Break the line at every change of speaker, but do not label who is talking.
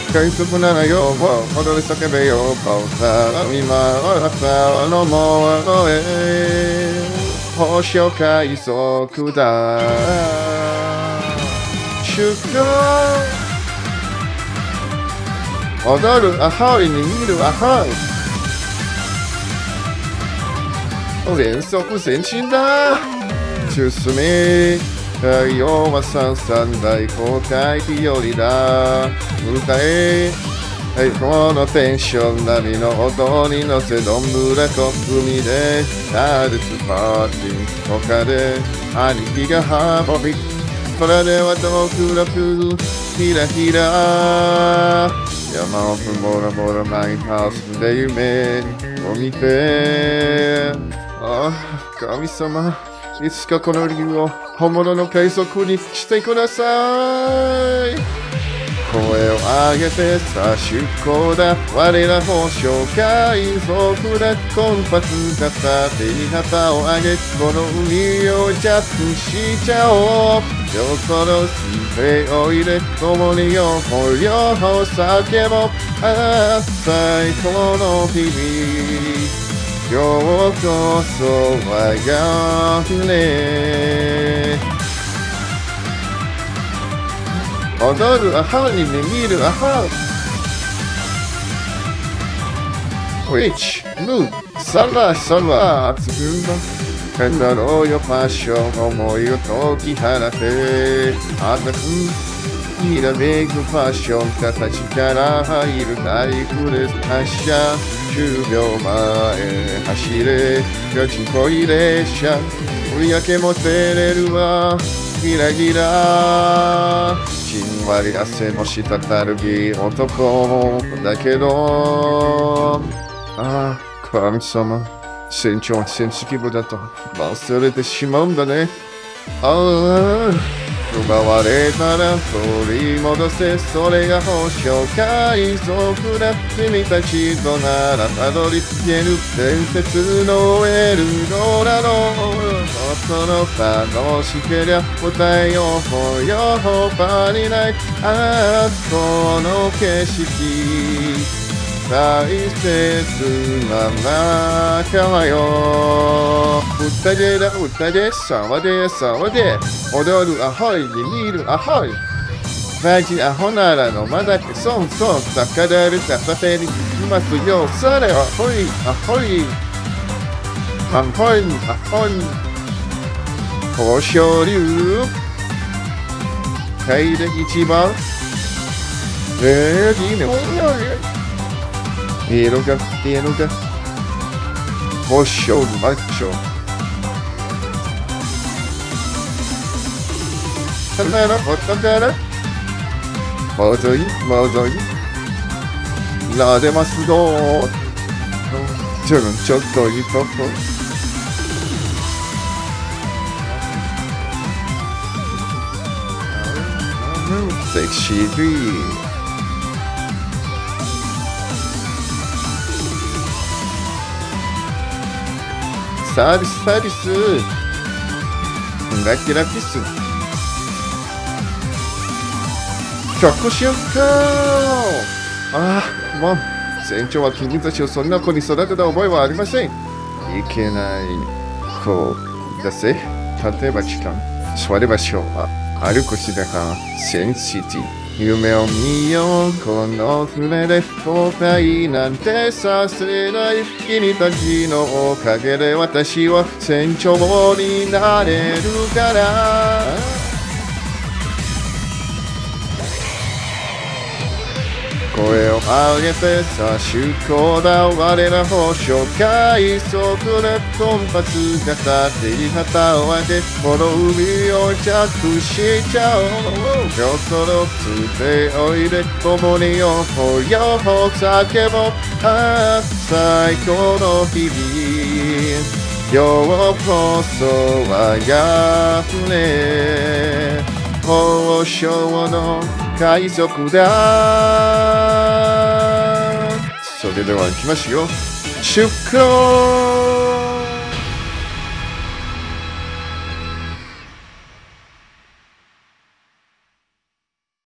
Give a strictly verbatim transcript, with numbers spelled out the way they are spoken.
海賊ならよ、踊り叫べよ、バウザー、今は朝のものへ、星海賊だ。出航踊るアホイに見るアホイ。連続前進だ。進め。太陽は三三大航海日和だ。歌え。このテンション波の音に乗せどんぶらこ海でダルスパーティー他で兄貴が運び空では遠くらくひらひら山奥ボラボラマイハウスで夢を見てああ神様いつかこの竜を本物の海賊にしてください。声を上げてさあ出航だ我ら宝鐘海賊だコンパス片手に旗を上げこの海をジャックしちゃおうよその水平を入れ共に両方両方叫ぼうああ最高の日々今日こそ我が船踊るアホに見るアホウィッチ、ムー、サラサラつぐま変だろうよパッション思いを解き放てあたくひらめくファッション形から入るライフレス発射じゅうびょうまえ走れガチンコい列車売り上げも照れるわギラギラじんわり汗も滴るぎ男だけどああ神様船長はセンシティブだと忘れてしまうんだねああ奪われたら取り戻せそれが宝鐘海賊だ君たちとならたどり着ける伝説のエルドラドその楽しけりゃ答えようほよほばにないああこの景色大切な仲間よ歌でだ歌で騒で騒で踊るアホイに見るアホイマジアホならのまだけそんそん逆だる片手にいますよそれはほいアホイアホイアホイ豊昇龍海で一番えー、いいねいいのかいいのか豊昇龍マッチョただらほったからもぞいもぞいなでますどちょちょっといいとこセクシービーサービスサービスラキラキス着手かああもう船長は君たちをそんな子に育てた覚えはありませんいけないこうだぜ例えば時間座ればしょう歩くしだかセンシティ夢を見ようこの船で後悔なんてさせない君たちのおかげで私は船長になれるから声を上げてさあ出航だ我ら宝鐘海賊でコンパス片手に旗を上げこの海をジャックしちゃおうよその杖を入れ共に両方両方叫ぼうああ最高の日々ようこそ我が船宝鐘の海賊だそれでは行きますよ出航